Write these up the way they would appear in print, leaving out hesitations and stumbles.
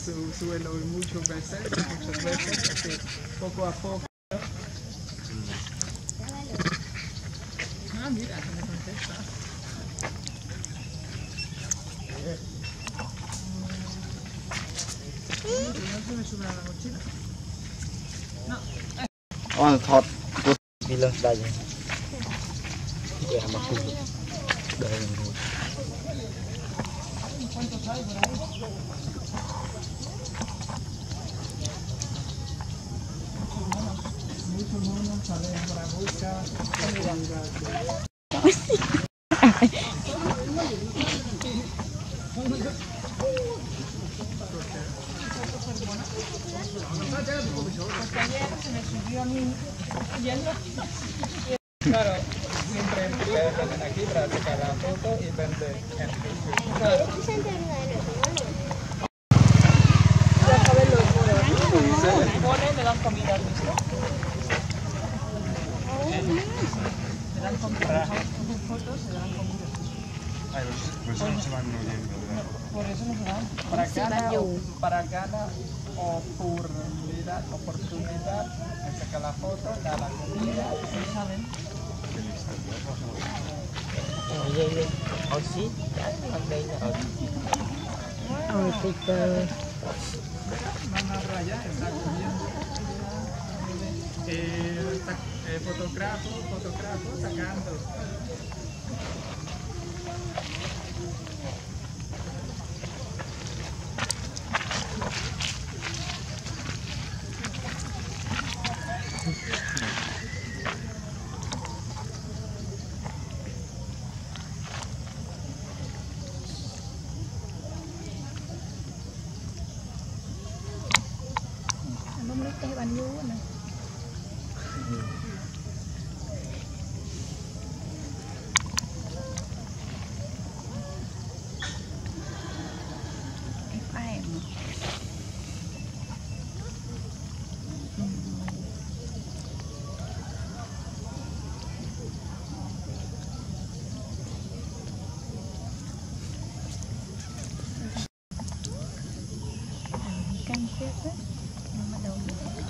suelo muchas veces, así, poco a poco. Ah, mira, me contesta. No se me sube a la mochila. No. Con thọt đi lên đây để mà cùng đây rồi. Claro, siempre vienen aquí para sacar la foto y vender en Facebook. Claro. Me dan comida, ¿listo? Me dan comida. Fotos, se dan comida. Ay, pues eso no se van oyendo, ¿verdad? Por eso no se dan. Para cada oportunidad, me saca la foto, da la comida, ¿sí saben? Oxy, đây là Mamá Raya está comiendo. Fotógrafo sacando. Bạn nhu này. Canh chết đấy. Nhưng mà đầu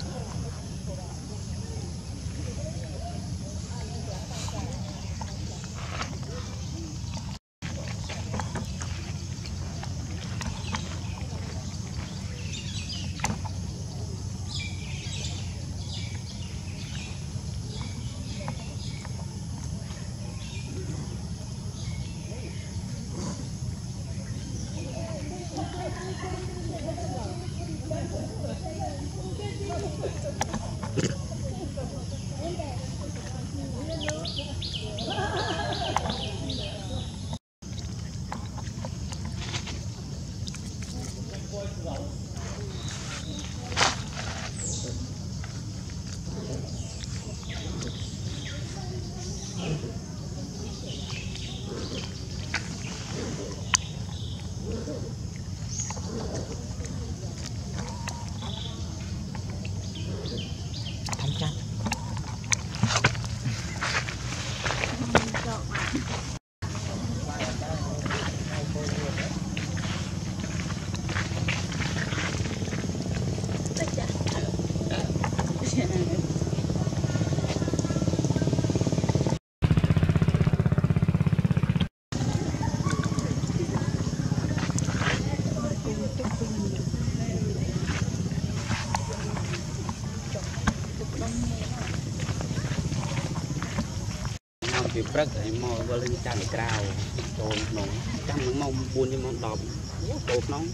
bị bật ấy mò vào lên tràn cao trồn nóng trăm những mông buôn như mông đỏ đột nóng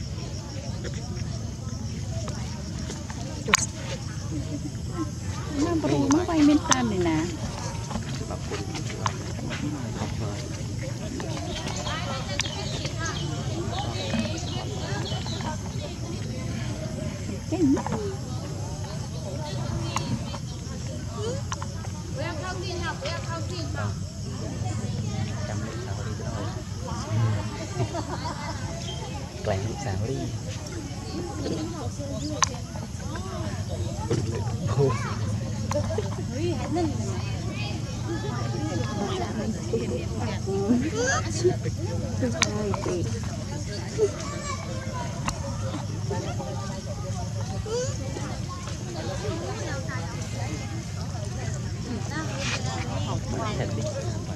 nó bự nó quay bên tan này nè Lạnh xào đi thật đi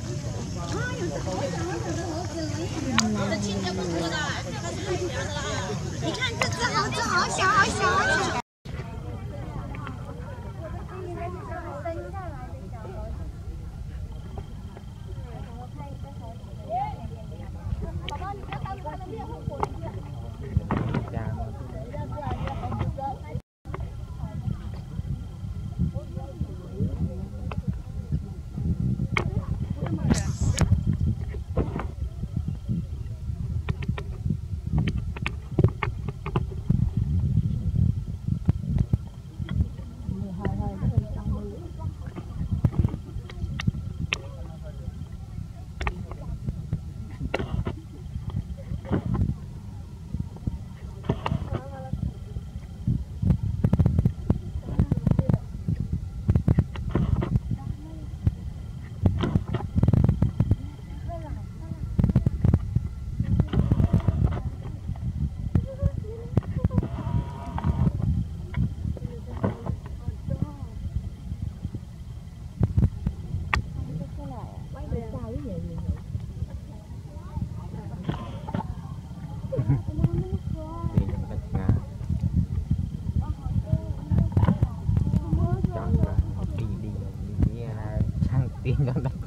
Đang đập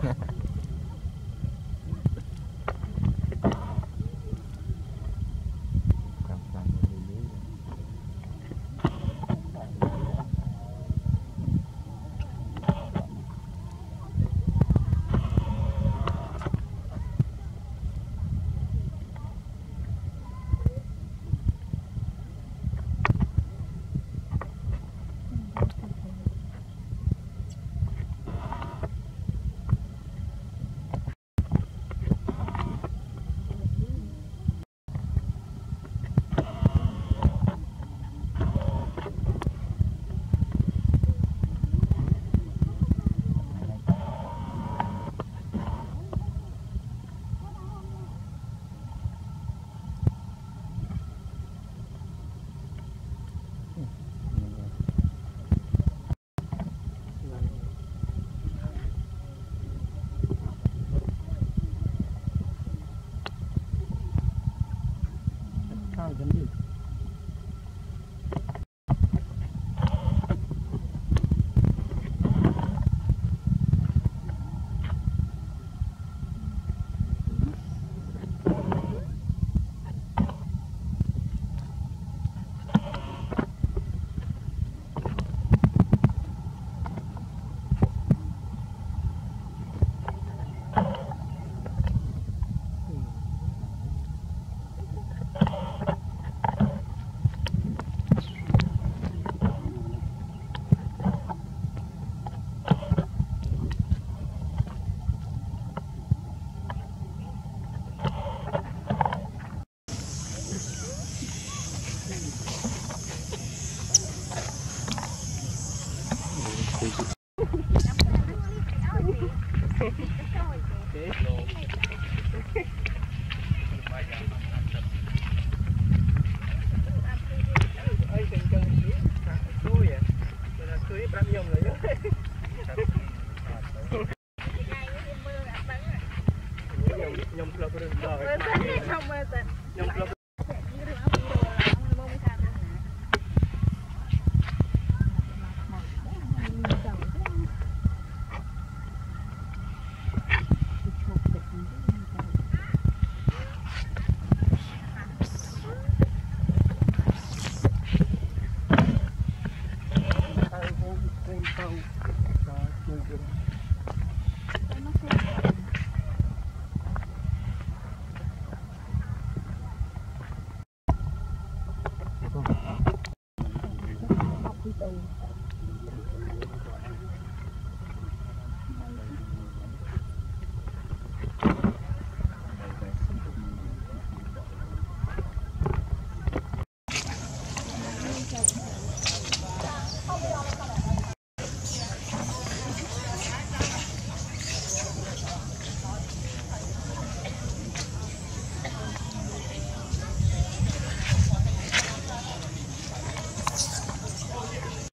nhom